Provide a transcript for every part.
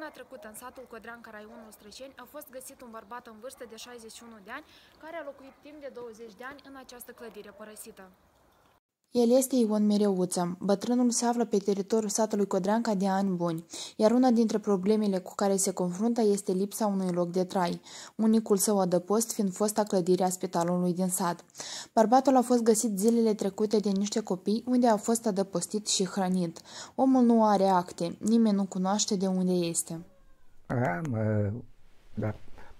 Săptămâna trecută, în satul Codreanca, raionul Strășeni, a fost găsit un bărbat în vârstă de 61 de ani, care a locuit timp de 20 de ani în această clădire părăsită. El este Ion Mereuță. Bătrânul se află pe teritoriul satului Codreanca de ani buni, iar una dintre problemele cu care se confruntă este lipsa unui loc de trai, unicul său adăpost fiind fosta clădire a spitalului din sat. Bărbatul a fost găsit zilele trecute de niște copii, unde a fost adăpostit și hrănit. Omul nu are acte, nimeni nu cunoaște de unde este. Da.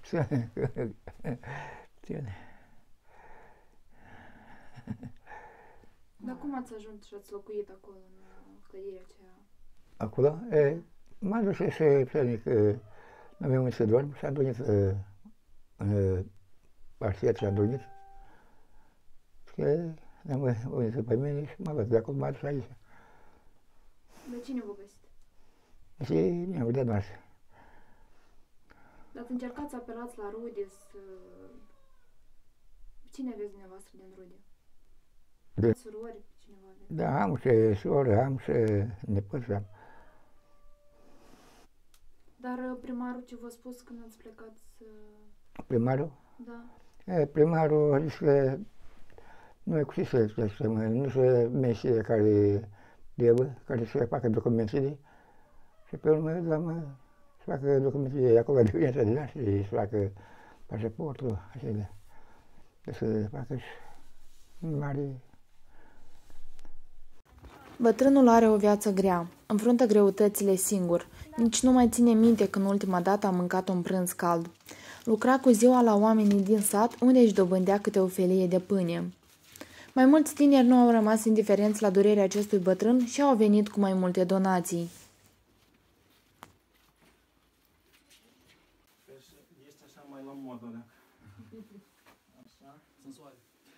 Dar cum ați ajuns și ați locuit acolo, în clădirea aceea? Acolo? M-am dus să plănic, nu aveam unde să dorm și am dormit în parțiet și am dormit. Și am venit pe mine și m-am văzut de acolo, m-am dus aici. Dar cine vă găsit? Și ne-am de noastră. Dar încercați să apelați la rude, să... Cine aveți dumneavoastră din rude? De... Surori, cineva aveți? Da, am și soră, am și nepoți am. Dar primarul ce v-a spus când ați plecat să... Primarul? Da. Primarul a zis că nu e cu ce să nu se meșe care trebuie, care să facă documentele și pe urmă, doamnă, să facă documentele acolo de viața de la și să facă pașaportul, așa de să facă și mare. Bătrânul are o viață grea, înfruntă greutățile singur, nici nu mai ține minte când ultima dată a mâncat un prânz cald. Lucra cu ziua la oamenii din sat, unde își dobândea câte o felie de pâine. Mai mulți tineri nu au rămas indiferenți la durerea acestui bătrân și au venit cu mai multe donații. Este așa mai la modă, așa, sensoare.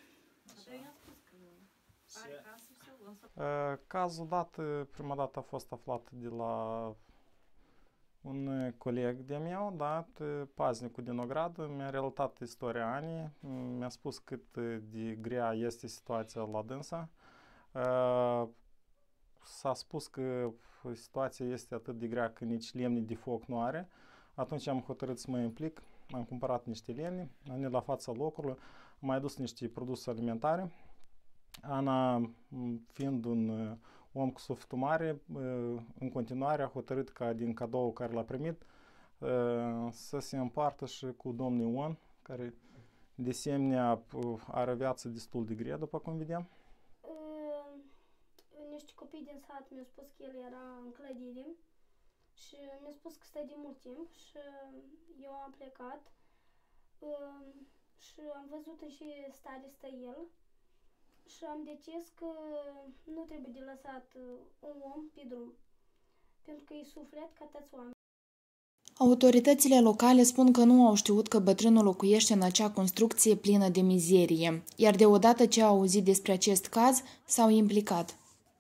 Cazul dat, prima dată a fost aflat de la un coleg de meu, da, paznicul din ogradă, mi-a relatat istoria Anii, mi-a spus cât de grea este situația la dânsa. S-a spus că situația este atât de grea că nici lemne de foc nu are. Atunci am hotărât să mă implic, am cumpărat niște lemne, am venit la fața locului, am mai adus niște produse alimentare. Ana, fiind un om cu sufletul mare, în continuare a hotărât ca din cadou care l-a primit să se împartă și cu domnul Ion, care de asemenea are o viață destul de grea, după cum vedem. Niște copii din sat mi-au spus că el era în clădire și mi-a spus că stă de mult timp și eu am plecat și am văzut în ce stare stă el. Și am decis că nu trebuie de lăsat un om pe drum, pentru că e suflet ca toți oameni. Autoritățile locale spun că nu au știut că bătrânul locuiește în acea construcție plină de mizerie, iar deodată ce au auzit despre acest caz, s-au implicat.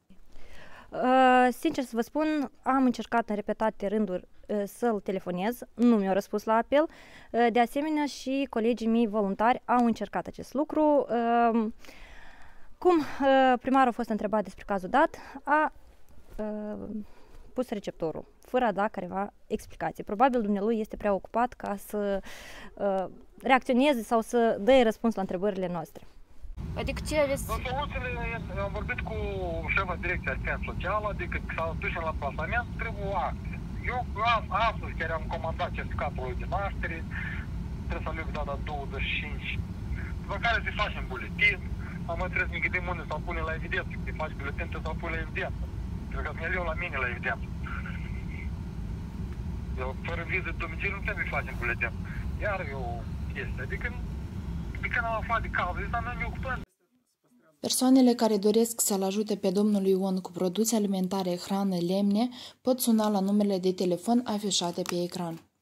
Sincer să vă spun, am încercat în repetate rânduri să-l telefonez, nu mi-a răspuns la apel. De asemenea, și colegii mei voluntari au încercat acest lucru. Cum primarul a fost întrebat despre cazul dat, a pus receptorul, fără a da careva explicații. Probabil dumnealui este prea ocupat ca să reacționeze sau să dea răspuns la întrebările noastre. Adică ce aveți? Soluțiile, am vorbit cu șefa direcției asistență socială, adică să ducem la plasament, trebuie acte. Eu astăzi chiar am comandat certificatul de naștere, trebuie să aleg data 25, după care să facem buletin. Am trebuie să ne gândim unde să-l punem la evidență. Când faci buletin, trebuie să-l pui la evidență. Trebuie să ne iau la mine la evidență. Eu, fără viză de domiciliu, nu trebuie să facem buletin. Iar e o chestie. Adică, de când am aflat de cazul ăsta, noi ne ocupăm. Persoanele care doresc să-l ajute pe domnul Ion cu produse alimentare, hrană, lemne, pot suna la numerele de telefon afișate pe ecran.